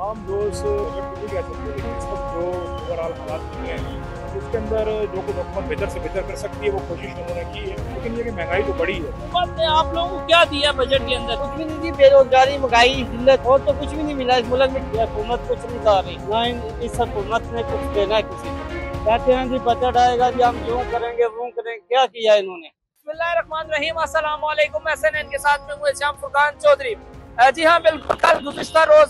आवाम दोस्त बजट को भी कह सकते हैं, लेकिन इस वक्त जो ओवरऑल हालात चल रहे हैं उसके अंदर जो कुछ हुकूमत बेहतर से बेहतर कर सकती है वो कोशिश उन्होंने की है, लेकिन ये कि महंगाई तो बढ़ी है। हुकूमत ने आप लोगों को क्या दिया बजट के अंदर? कुछ भी नहीं दी, बेरोजगारी, महंगाई, जिल्लत और तो कुछ भी नहीं मिला इस मुल्क में। हुकूमत कुछ नहीं कर रही, ना इस हुकूमत ने कुछ देना है किसी को। कहते हैं जी बजट आएगा जी हम यूँ करेंगे वो करेंगे, क्या किया इन्होंने। बिस्मिल्लाहिर्रहमानिर्रहीम, अस्सलाम वालेकुम। एसएनएन के साथ में हुए श्याम फुरकान चौधरी। जी हाँ, बिल्कुल कल गुज़िश्ता रोज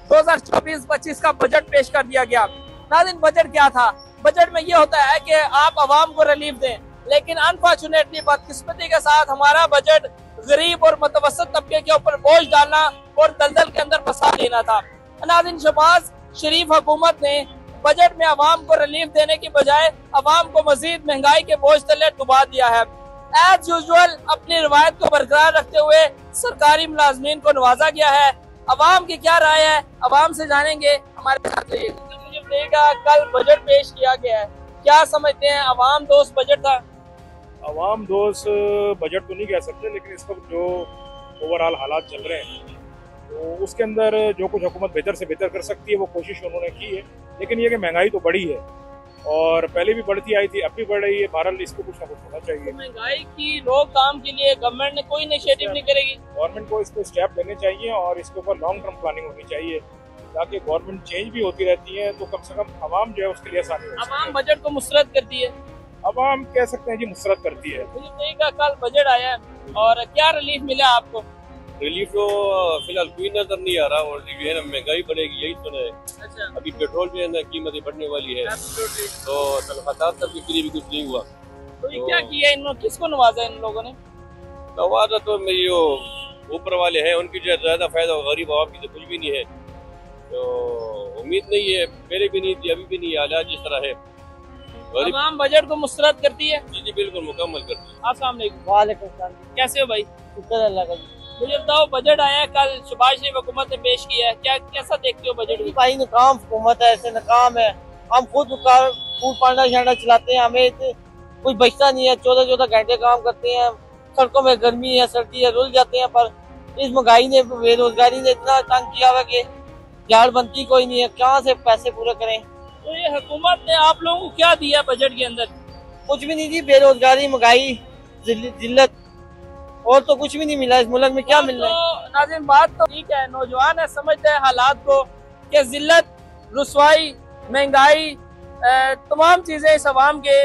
2024-25 का बजट पेश कर दिया गया। नाज़रीन, बजट क्या था? बजट में ये होता है कि आप आवाम को रिलीफ दें, लेकिन अनफॉर्चुनेटली बदकिस्मती के साथ हमारा बजट गरीब और मुतवस्सित तबके के ऊपर बोझ डालना और दलदल के अंदर फंसा देना था। नाज़रीन, शहबाज शरीफ हुकूमत ने बजट में आवाम को रिलीफ देने की बजाय आवाम को मजीद महंगाई के बोझ तले डुबा दिया है। एज यूजुअल अपनी रवायत को बरकरार रखते हुए सरकारी मुलाजमीन को नवाजा गया है। अवाम की क्या राय है, अवाम से जानेंगे। हमारे साथ मुझे देगा, कल बजट पेश किया गया है, क्या समझते हैं? अवाम दोस्त बजट था? आवाम दोस्त बजट तो नहीं कह सकते, लेकिन इस वक्त जो ओवरऑल हालात चल रहे हैं तो उसके अंदर जो कुछ हुकूमत बेहतर से बेहतर कर सकती है वो कोशिश उन्होंने की है, लेकिन ये कि महंगाई तो बढ़ी है और पहले भी बढ़ती आई थी, अब भी बढ़ रही है। बहरहाल इसको कुछ ना कुछ होना चाहिए। महंगाई की रोकथाम के लिए गवर्नमेंट ने कोई इनिशिएटिव नहीं करेगी? गवर्नमेंट को इस पर स्टेप लेने चाहिए और इसके ऊपर लॉन्ग टर्म प्लानिंग होनी चाहिए, ताकि गवर्नमेंट चेंज भी होती रहती है तो कम से कम आवाम जो है उसके लिए आसानी हो। आवाम बजट को मुस्तरद करती है? आवाम कह सकते हैं जी मुस्तरद करती है। मुझे देगा, कल बजट आया है और क्या रिलीफ मिला आपको? रिलीफ तो फिलहाल कोई नजर नहीं आ रहा और जो है ना महंगाई बढ़ेगी यही सुना है। अच्छा, अभी पेट्रोल भी है ना कीमतें बढ़ने वाली है, तो तनख्वाहदार तक के लिए भी कुछ नहीं हुआ। तो ये क्या किया इन्होंने, किसको नवाजा इन लोगों ने? नवाजा तो मेरी जो ऊपर वाले हैं उनकी जो ज्यादा फायदा हो, गरीब आवाम की तो कुछ भी नहीं है। तो उम्मीद नहीं है, पहले भी नहीं थी अभी भी नहीं है, हालात जिस तरह है। आवाम बजट को मुस्तरद करती है? जी बिल्कुल मुकम्मल करती है। अस्सलाम वालेकुम। वालेकुम सलाम। कैसे हो भाई? शुक्र अल्लाह का। मुझे बताओ, बजट आया है कल, शहबाज शरीफ हुकूमत ने पेश किया है, क्या कैसा देखते हो बजट को? भाई नाकाम हुकूमत है, ऐसे नाकाम है। हम खुद फूड पांडा शांडा चलाते हैं, हमें कुछ बचता नहीं है। 14-14 घंटे काम करते हैं, सड़कों में गर्मी है सर्दी है, रुल जाते हैं। पर इस महंगाई ने, बेरोजगारी ने इतना तंग किया हुआ कि झाड़ बनती कोई नहीं है, कहाँ से पैसे पूरे करें। तो ये हुकूमत ने आप लोगों को क्या दिया बजट के अंदर? कुछ भी नहीं दी, बेरोजगारी, महंगाई, जिल्लत और तो कुछ भी नहीं मिला इस मुल्क में। क्या मिल रहा है? तो नाज़रीन, बात तो ठीक है, नौजवान है, समझते हैं हालात को कि जिल्लत, रुसवाई, महंगाई, तमाम चीजें इस अवाम के।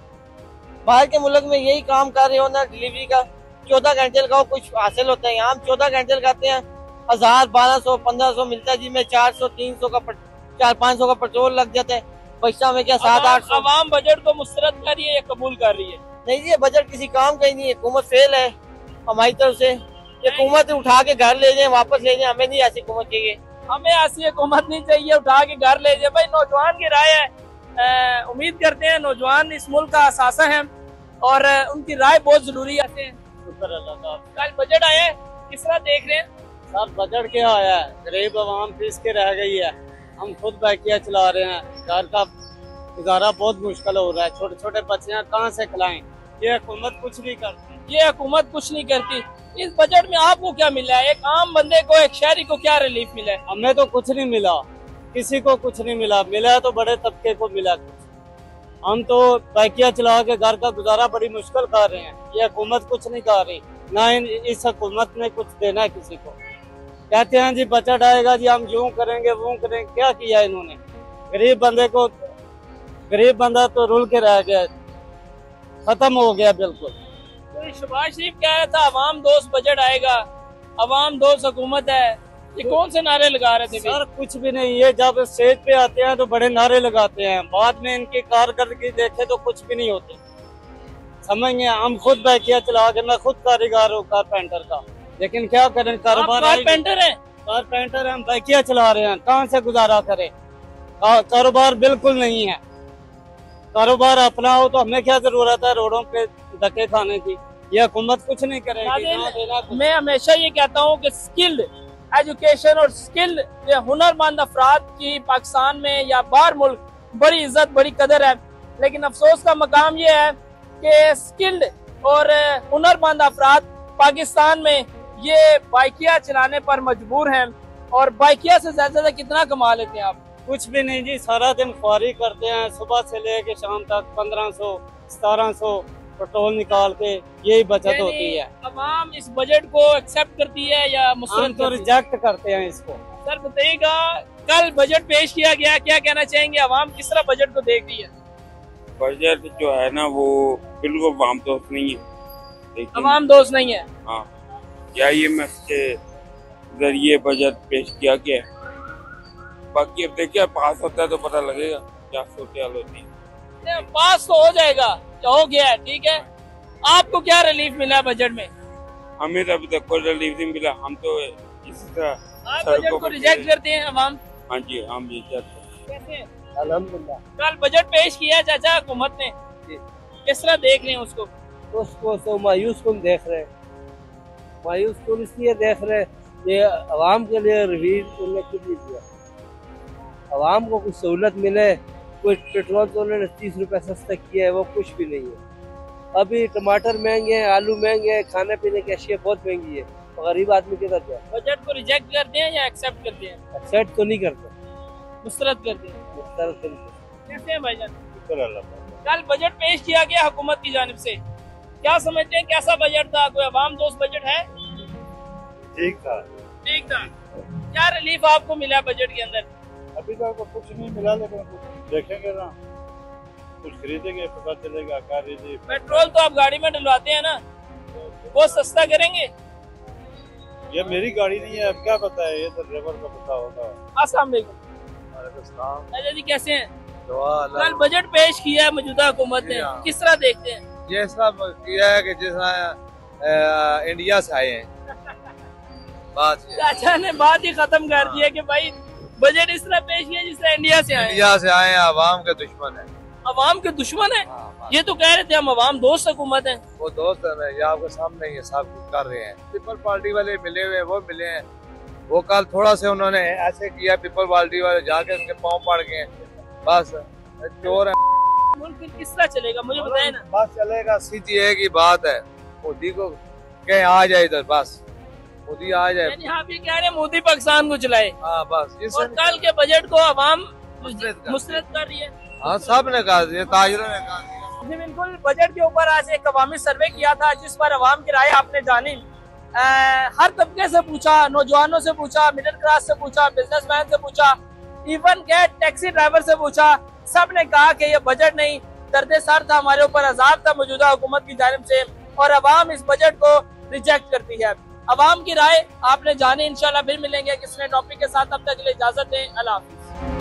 बाहर के मुल्क में यही काम कर रहे हो ना, डिलीवरी का 14 घंटे लगाओ कुछ हासिल होता है। यहाँ हम 14 घंटे लगाते हैं, 1000, 1200, 1500 मिलता है जी। में 400, 300 का 400-500 का पेट्रोल लग जाता है। पैसा में क्या 700-800। अवाम बजट को मुस्तरद कर रही है या कबूल कर रही है? नहीं जी, ये बजट किसी काम का ही नहीं है। हुकूमत फेल है हमारी तरफ से। ये हुकूमत उठा के घर ले जाए, वापस ले जाए, हमें नहीं ऐसी हुकूमत चाहिए। हमें ऐसी हुकूमत नहीं चाहिए उठा के घर ले जाए। भाई, नौजवान की राय है, उम्मीद करते हैं नौजवान इस मुल्क का असासा है और उनकी राय बहुत जरूरी है। कल बजट आया है, किस तरह देख रहे हैं? सर बजट क्या आया है, गरीब आवाम पीस के रह गई है। हम खुद बाइकियाँ चला रहे हैं, घर का गुजारा बहुत मुश्किल हो रहा है। छोटे छोटे बच्चे कहाँ से खिलाएं? ये हुकूमत कुछ नहीं करती। ये हुकूमत कुछ नहीं करती। इस बजट में आपको क्या मिला है? एक आम बंदे को, एक शहरी को क्या रिलीफ मिला है? हमें तो कुछ नहीं मिला, किसी को कुछ नहीं मिला। मिला है तो बड़े तबके को मिला कुछ। हम तो बाइकियाँ चला के घर का गुजारा बड़ी मुश्किल कर रहे हैं। ये हुकूमत कुछ नहीं कर रही, ना इस हुकूमत ने कुछ देना है किसी को। कहते हैं जी बजट आएगा जी हम यूँ करेंगे वो करेंगे, क्या किया इन्होंने? गरीब बंदे को, गरीब बंदा तो रुल के रह गया, खत्म हो गया बिल्कुल। तो शहबाज शरीफ कह रहा था अवाम दोस्त बजट आएगा, अवाम दोस्त हुकूमत है, ये कौन से नारे लगा रहे थे? सर कुछ भी नहीं, ये जब स्टेज पे आते हैं तो बड़े नारे लगाते हैं, बाद में इनकी कारकर्दगी देखे तो कुछ भी नहीं होती। समझ गए? हम खुद बाइकियाँ चला के, मैं खुद कारीगर हूँ कारपेंटर का, लेकिन क्या करें, कारोबार कारपेंटर है? कारपेंटर हम बाइकियाँ चला रहे हैं, कहाँ से गुजारा करें? कारोबार बिल्कुल नहीं है। कारोबार अपना हो तो हमें क्या जरूरत है रोडों पे धक्के खाने की? ये हुकूमत कुछ नहीं करेगी। मैं हमेशा ये कहता हूँ कि स्किल्ड एजुकेशन और स्किल्ड हुनरमंद अफराद की पाकिस्तान में या बाहर मुल्क बड़ी इज्जत, बड़ी कदर है। लेकिन अफसोस का मकाम ये है कि स्किल्ड और हुनरमंद अफराद पाकिस्तान में ये बाइकियाँ चलाने पर मजबूर हैं और बाइकिया से ज्यादा कितना कमा लेते हैं आप? कुछ भी नहीं जी, सारा दिन ख्वारी करते हैं, सुबह से लेके शाम तक 1500 1700 पेट्रोल निकाल के यही बचत होती है। अवाम इस बजट को एक्सेप्ट करती है या मुस्तरद तो रिजेक्ट करते हैं इसको। सर बताइएगा, कल बजट पेश किया गया, क्या कहना चाहेंगे? अवाम किस तरह बजट को देख रही है? बजट जो है ना वो बिल्कुल अवाम दोस्त नहीं है। अवाम दोस्त नहीं है। हाँ, IMF के जरिए बजट पेश किया गया है। बाकी अब देखिए पास होता है तो पता लगेगा क्या सूरत होती है। पास तो हो जाएगा, हो गया है, ठीक है। आपको क्या रिलीफ मिला बजट में? हमें तो अभी तक कोई रिलीफ नहीं मिला। हम तो इसी तरह आप बजट को रिजेक्ट करते हैं अवाम? हाँ जी, हम रिजेक्ट कैसे? अल्हम्दुलिल्लाह। कल बजट पेश किया चाचा हुकूमत ने, किस तरह देख रहे हैं उसको तो मायूस कौन देख रहे हैं? मायूस कौन इसलिए देख रहे हैं, ये अवाम के लिए रिलीफ उन्होंने कुछ नहीं दिया। अवाम को कुछ सहूलत मिले, कोई पेट्रोल तो उन्होंने 30 रुपए सस्ता किया है, वो कुछ भी नहीं है। अभी टमाटर महंगे हैं, आलू महंगे हैं, खाने पीने की अशिया बहुत महंगी है, तो गरीब आदमी किधर जाए? बजट को रिजेक्ट करते हैं या एक्सेप्ट करते हैं? एक्सेप्ट तो नहीं करते, मुस्तरद करते हैं। कैसे हैं भाईजान? कल बजट पेश किया गया हुकूमत की जानिब से, क्या समझते हैं कैसा बजट था? कोई अवाम दोस्त बजट है? ठीक था। ठीक था। क्या रिलीफ आपको मिला बजट के अंदर? अभी तक तो कुछ नहीं मिला, लेकिन देखेंगे ना, कुछ खरीदेंगे पता चलेगा क्या खरीदे। पेट्रोल तो आप गाड़ी में डलवाते हैं ना, वो सस्ता करेंगे? ये मेरी गाड़ी नहीं है, अब क्या पता है, ये तो ड्राइवर को पता होगा। अस्सलाम वालेकुम। अच्छा जी, कैसे हैं? कल बजट पेश किया है मौजूदा हुकूमत ने, किस तरह देखते हैं? ये सब किया है कि जिस तरह इंडिया से आए हैं। बात चाचा ने बात ही खत्म कर दी है कि भाई बजट इस तरह पेश किया जिस तरह इंडिया से आए। इंडिया से आए हैं, अवाम के दुश्मन है। अवाम के दुश्मन है? ये तो कह रहे थे हम अवाम दोस्त हुकूमत है। वो दोस्त है, ये आपके सामने ही सब कुछ कर रहे हैं। पीपल पार्टी वाले मिले हुए, वो मिले हैं। वो कल थोड़ा से उन्होंने ऐसे किया, पीपल पार्टी वाले जाके उनके पाँव पड़ गए, बस चोर है। मुल्क फिर किस तरह चलेगा मुझे बताए ना? बस चलेगा, सीधी एक ही बात है, मोदी को कहीं आ जाए इधर, बस मोदी आ जाए। यानी आप ये कह रहे हैं मोदी पाकिस्तान को चलाए? हाँ बस। और कल के बजट को अवाम मुस्तरद कर रही है? हाँ, सब ने कहा, ये ताजरों ने कहा। जी बिल्कुल। बजट के ऊपर आज एक अवामी सर्वे किया था जिस पर अवाम की राय आपने जानी। हर तबके से पूछा, नौजवानों से पूछा, मिडिल क्लास से पूछा, बिजनेसमैन से पूछा, इवन के टैक्सी ड्राइवर से पूछा। सब ने कहा कि ये बजट नहीं, दर्द सर था, हमारे ऊपर अजाब था मौजूदा हुकूमत की जानिब से, और अवाम इस बजट को रिजेक्ट करती है। अवाम की राय आपने जानी। इंशाल्लाह फिर मिलेंगे किसी नए टॉपिक के साथ, तब तक के लिए इजाजत दें। अल्लाह हाफिज़।